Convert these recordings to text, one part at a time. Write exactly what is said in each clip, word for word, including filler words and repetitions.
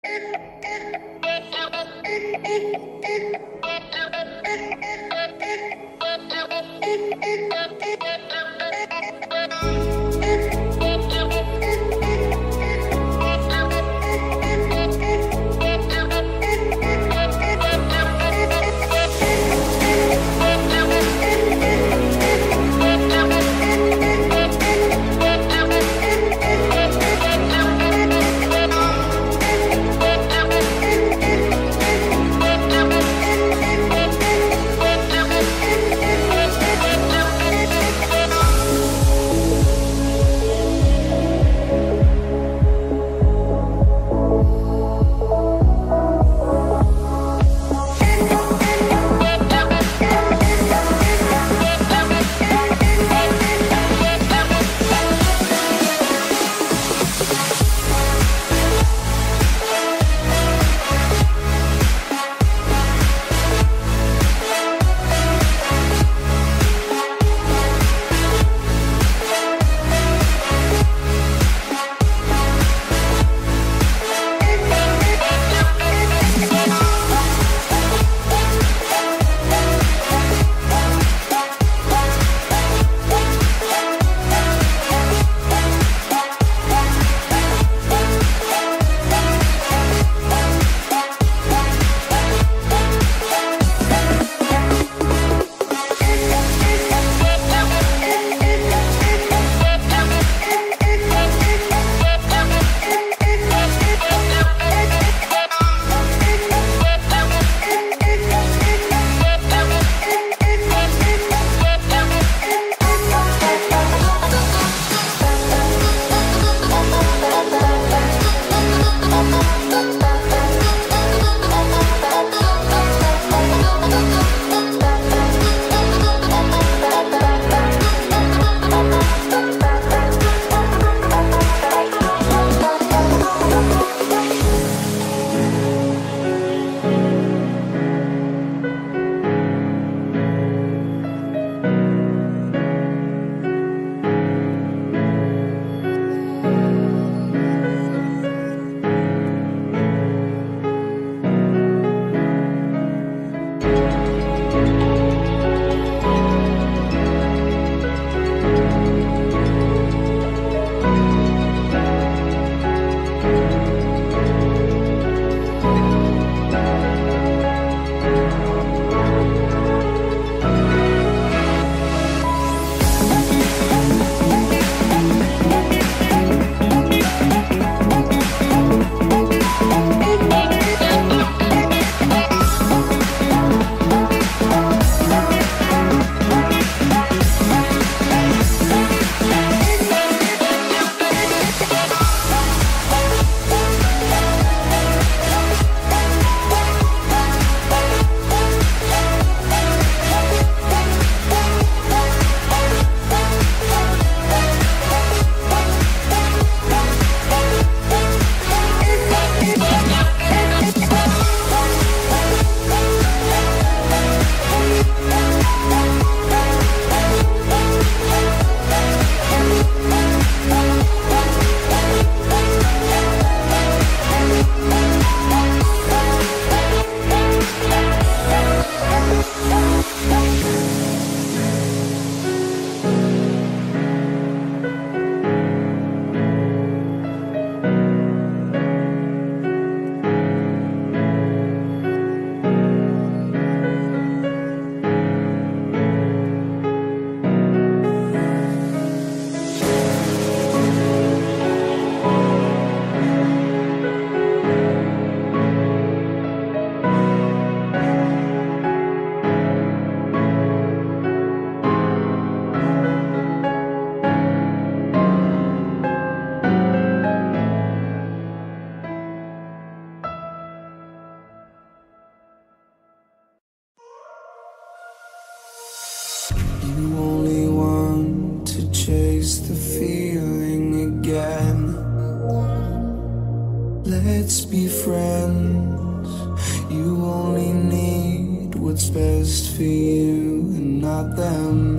Let's be friends. You only need what's best for you and not them.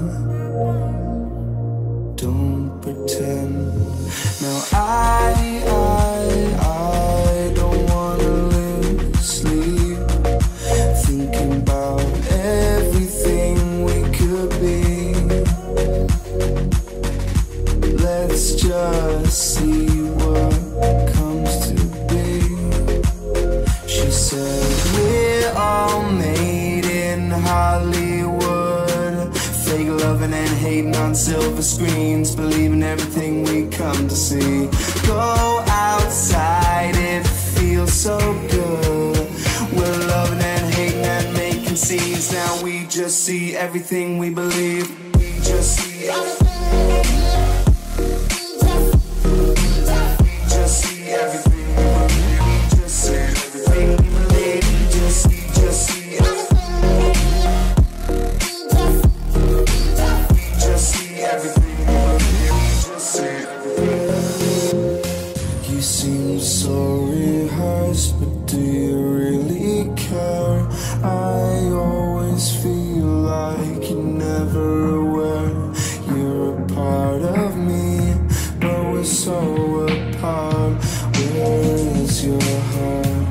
Don't pretend. Now I, I, I don't wanna screens, believing everything we come to see. Go outside, it feels so good. We're loving and hating and making scenes. Now we just see everything we believe. We just see everything. We just see everything we believe. We just see everything we believe. We just see, just see everything. We just see everything we believe. We just see everything. You seem so rehearsed, but do you really care? I always feel like you're never aware. You're a part of me, but we're so apart. Where is your heart?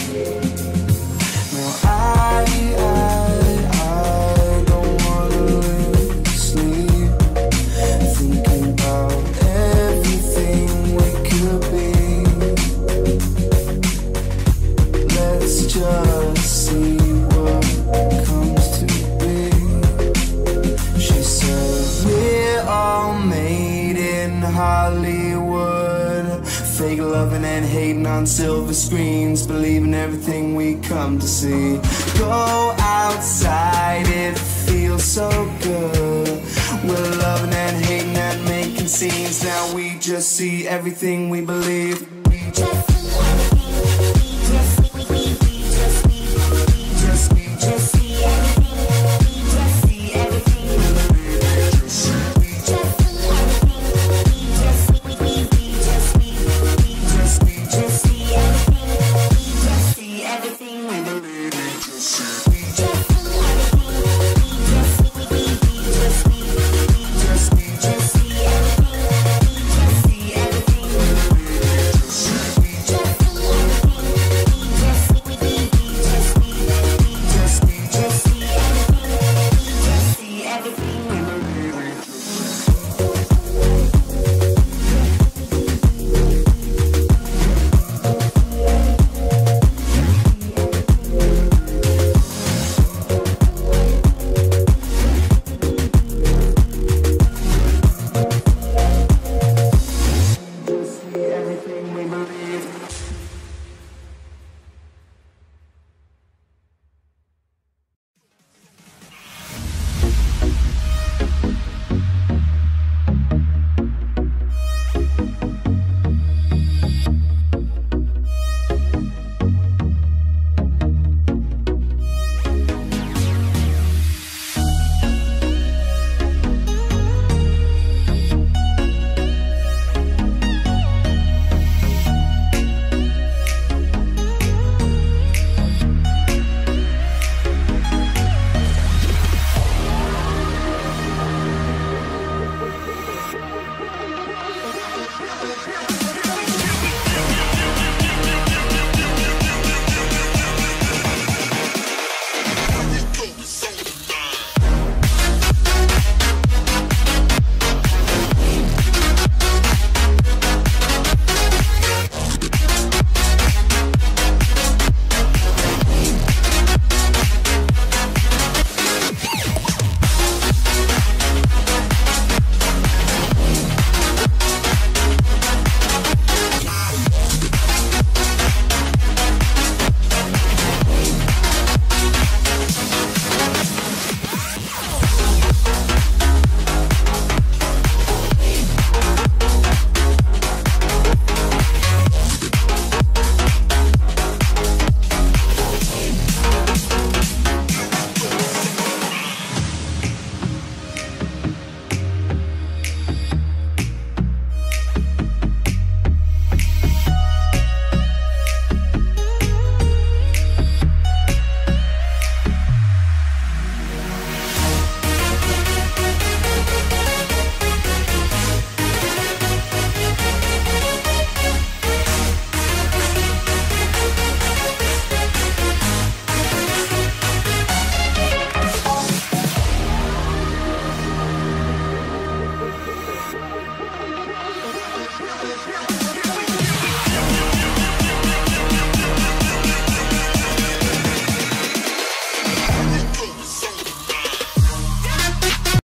Now I, I, I don't wanna lose sleep, thinking about everything we could be. Let's just see what comes to be. She said we're all made in Hollywood, fake loving and hating on silver screens, believing everything we come to see. Go outside, it feels so good. We're loving and hating and making scenes. Now we just see everything we believe. We just